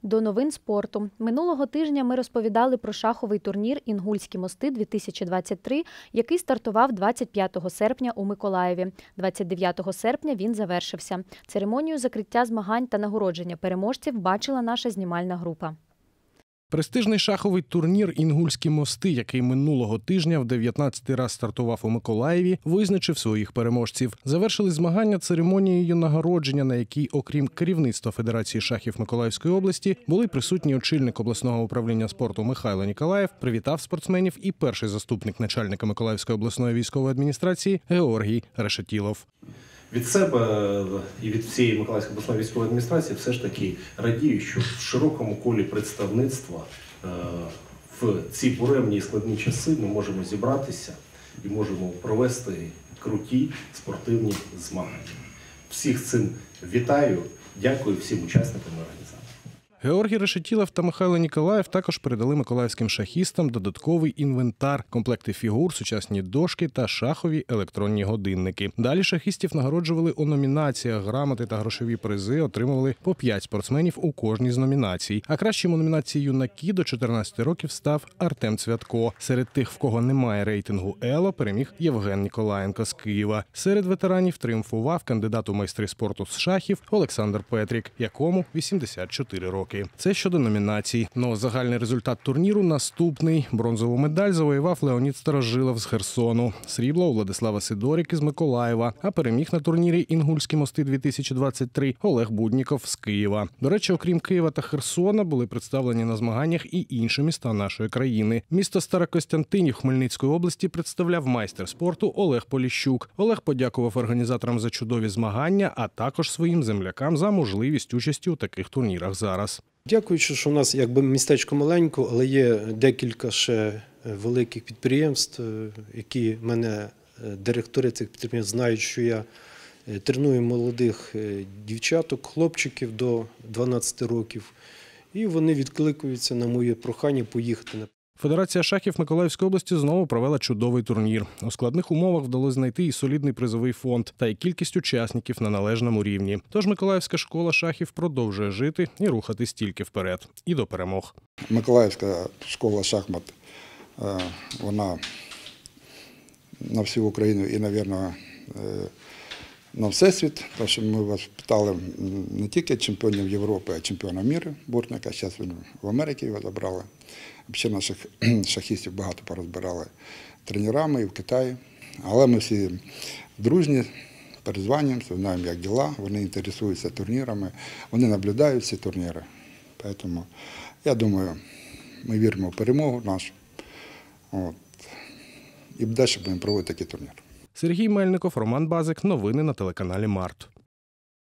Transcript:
До новин спорту. Минулого тижня ми розповідали про шаховий турнір «Інгульські мости-2023», який стартував 25 серпня у Миколаєві. 29 серпня він завершився. Церемонію закриття змагань та нагородження переможців бачила наша знімальна група. Престижний шаховий турнір «Інгульські мости», який минулого тижня в 19-й раз стартував у Миколаєві, визначив своїх переможців. Завершили змагання церемонією нагородження, на якій, окрім керівництва Федерації шахів Миколаївської області, були присутні очільник обласного управління спорту Михайло Ніколаєв, привітав спортсменів і перший заступник начальника Миколаївської обласної військової адміністрації Георгій Решетілов. Від себе і від всієї Миколаївської обласної військової адміністрації все ж таки радію, що в широкому колі представництва в ці буремні і складні часи ми можемо зібратися і можемо провести круті спортивні змагання. Всіх з цим вітаю, дякую всім учасникам і організаторам. Георгій Решетілов та Михайло Ніколаєв також передали миколаївським шахістам додатковий інвентар, комплекти фігур, сучасні дошки та шахові електронні годинники. Далі шахістів нагороджували у номінаціях, грамоти та грошові призи отримували по 5 спортсменів у кожній з номінацій. А кращим у номінації «Юнаки» до 14 років став Артем Цвятко. Серед тих, в кого немає рейтингу «Ело», переміг Євген Ніколаєнко з Києва. Серед ветеранів тріумфував кандидат у майстри спорту з шахів Олександр Петрік, якому 84 роки. Це щодо номінацій. Но загальний результат турніру наступний. Бронзову медаль завоював Леонід Старожилов з Херсону. Срібло у Владислава Сидорік із Миколаєва. А переміг на турнірі «Інгульські мости-2023» Олег Будніков з Києва. До речі, окрім Києва та Херсона, були представлені на змаганнях і інші міста нашої країни. Місто Старокостянтинів Хмельницької області представляв майстер спорту Олег Поліщук. Олег подякував організаторам за чудові змагання, а також своїм землякам за можливість участі у таких турнірах зараз. Дякуючи, що у нас якби містечко маленьке, але є декілька ще великих підприємств, які мене, директори цих підприємств, знають, що я треную молодих дівчаток, хлопчиків до 12 років, і вони відкликуються на моє прохання поїхати на. Федерація шахів Миколаївської області знову провела чудовий турнір. У складних умовах вдалося знайти і солідний призовий фонд, та й кількість учасників на належному рівні. Тож Миколаївська школа шахів продовжує жити і рухатись тільки вперед. І до перемог. Миколаївська школа шахмат, вона на всю Україну і, мабуть, на всесвіт. Тому що ми вас питали не тільки чемпіонів Європи, а чемпіона світу Буртника. Зараз він в Америці його забрали. Взагалі наших шахістів багато порозбирали тренерами і в Китаї. Але ми всі дружні, перезванюємося, знаємо, як діла. Вони інтересуються турнірами, вони наблюдають ці турніри. Тому, я думаю, ми віримо в перемогу нашу. І далі будемо проводити такий турнір. Сергій Мельников, Роман Базик. Новини на телеканалі Март.